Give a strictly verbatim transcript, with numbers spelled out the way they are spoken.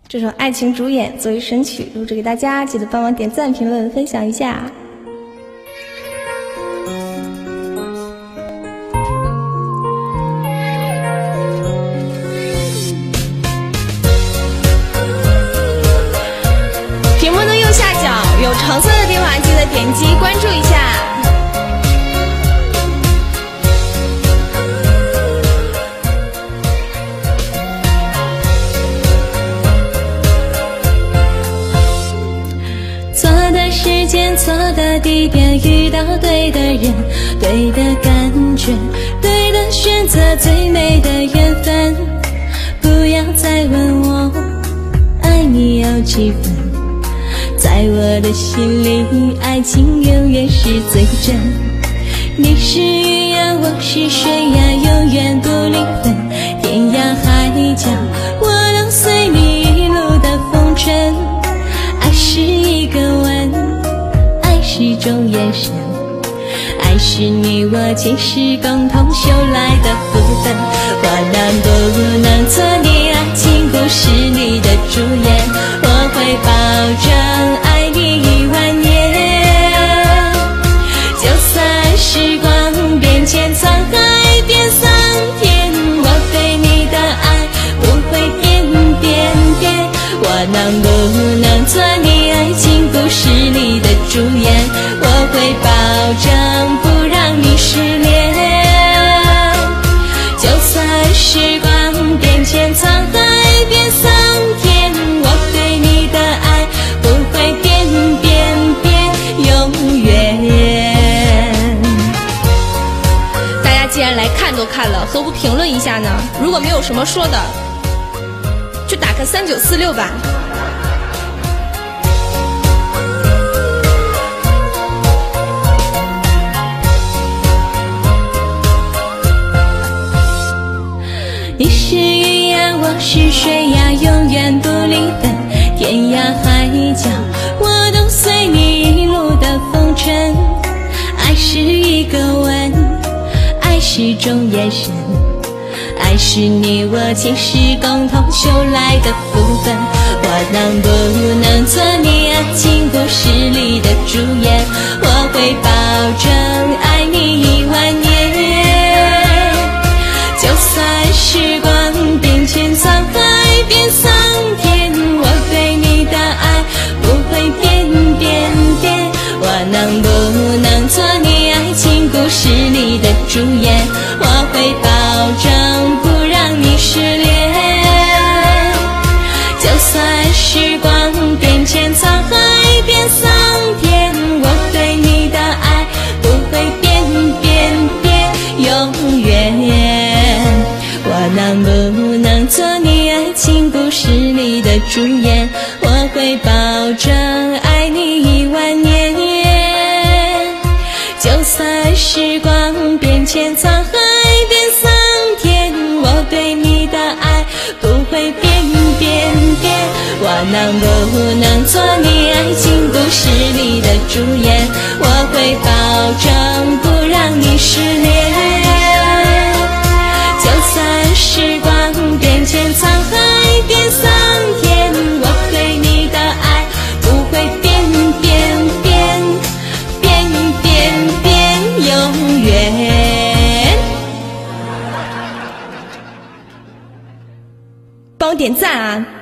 这首《爱情主演》作为神曲录制给大家，记得帮忙点赞、评论、分享一下。屏幕的右下角有橙色的地方，记得点击关注一下。错的时间，错的地点，遇到对的人，对的感觉，对的选择，最美的缘分。不要再问我爱你有几分，在我的心里，爱情永远是最真。你是云呀，我是水呀，永远不离分。天涯海角，我都随你一路的风尘。爱是一个吻，爱是一种眼神，爱是你我前世共同修来的福分。我能不能做你爱情故事里的主演？我会保证爱你一万年。就算时光变迁，沧海变桑田，我对你的爱不会变变变。我能不能做你爱情故事里的主演？我会保证不让你失恋。就算时光变迁，沧海变桑田，我对你的爱不会变变变，永远。大家既然来看都看了，何不评论一下呢？如果没有什么说的，就打个三九四六吧。你是云呀，我是水呀，永远不离分。天涯海角，我都随你一路的风尘。爱是一个吻，爱是种眼神，爱是你我前世共同修来的福分。我能不能做你爱情故事里的主演？我会保证爱你一万年。就算时光变迁，沧海变桑田，我对你的爱不会变变变。我能不能做你爱情故事里的主演？我会保证不让你失恋。就算时光变迁，沧海变桑田，我对你的爱不会变变变，永远。我能不能做你爱情故事里的主演？我会保证爱你一万年。就算时光变迁，沧海变桑田，我对你的爱不会变变变。我能不能做你爱情故事里的主演？我会保证不让你失恋。就算时光变迁，沧海变桑田，我对你的爱不会变变变变变变，永远。帮我点赞啊！